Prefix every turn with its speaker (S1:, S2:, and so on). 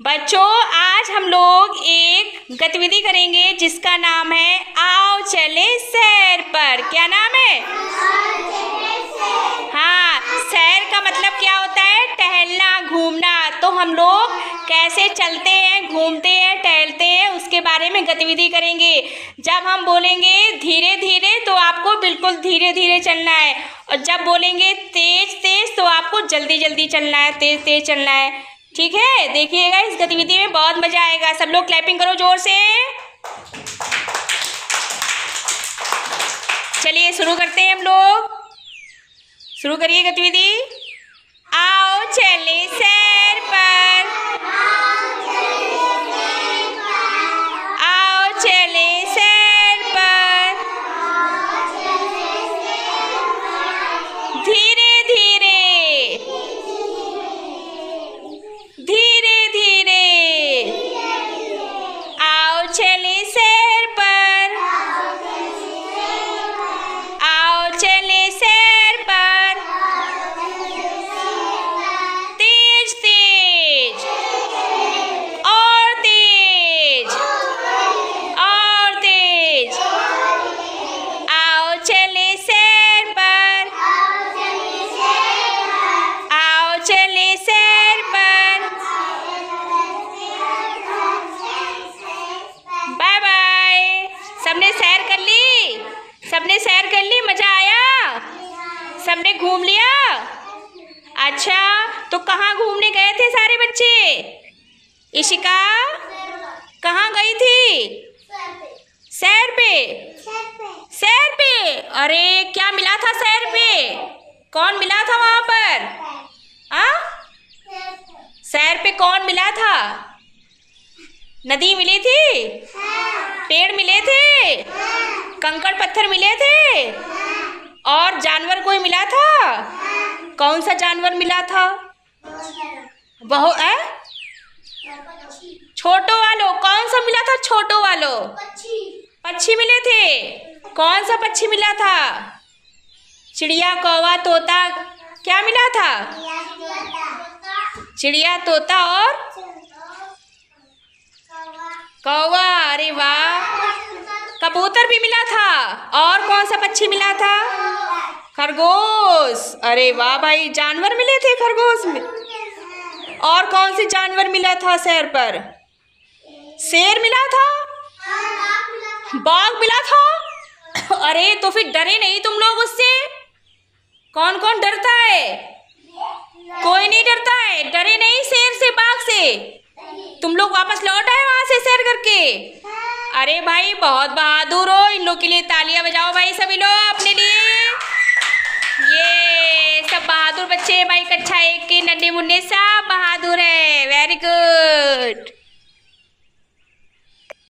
S1: बच्चों, आज हम लोग एक गतिविधि करेंगे जिसका नाम है आओ चले सैर पर। क्या नाम है? हाँ, सैर का मतलब क्या होता है? टहलना, घूमना। तो हम लोग कैसे चलते हैं, घूमते हैं, टहलते हैं, उसके बारे में गतिविधि करेंगे। जब हम बोलेंगे धीरे धीरे तो आपको बिल्कुल धीरे धीरे चलना है, और जब बोलेंगे तेज तेज तो आपको जल्दी जल्दी चलना है, तेज तेज चलना है। ठीक है, देखिएगा इस गतिविधि में बहुत मजा आएगा। सब लोग क्लैपिंग करो जोर से। चलिए शुरू करते हैं हम लोग। शुरू करिए गतिविधि। आओ चले सैर पर, आओ चले सैर पर, धीरे धीरे धीरे धीरे, आओ चले सैर पर, आओ चले सैर पर, तेज तेज और तेज और तेज, आओ चले सैर पर, आओ चले सैर पर। Bye bye. सबने सैर कर ली? सबने सैर कर ली? मजा आया? सबने घूम लिया? अच्छा, तो कहाँ घूमने गए थे सारे बच्चे? इशिका कहाँ गई थी? सैर पे। सैर पे? अरे क्या मिला था सैर पे? कौन मिला था वहां पर? सैर पे कौन मिला था? नदी मिली थी? पेड़ मिले थे? कंकड़ पत्थर मिले थे? और जानवर कोई मिला था? कौन सा जानवर मिला था? बहुत छोटो वालो। कौन सा मिला था? छोटो वालो पक्षी मिले थे। कौन सा पक्षी मिला था? चिड़िया, कौवा, तोता। क्या मिला था? चिड़िया, तोता और कौवा। अरे वाह। कबूतर भी मिला था। और कौन सा पक्षी मिला था? खरगोश। अरे वाह भाई, जानवर मिले थे खरगोश में। और कौन से जानवर मिला था सैर पर? शेर मिला था? बाघ मिला था? अरे तो फिर डरे नहीं तुम लोग उससे? कौन कौन डरता है? कोई नहीं डरता है। डरे नहीं शेर से, बाघ से? तुम लोग वापस लौट आए वहां से सैर करके? अरे भाई बहुत बहादुर हो। इन लोग के लिए तालियां बजाओ भाई सभी लोग अपने लिए। ये सब बहादुर बच्चे हैं भाई। कक्षा 1 के नन्हे मुन्ने सब बहादुर है। Very good.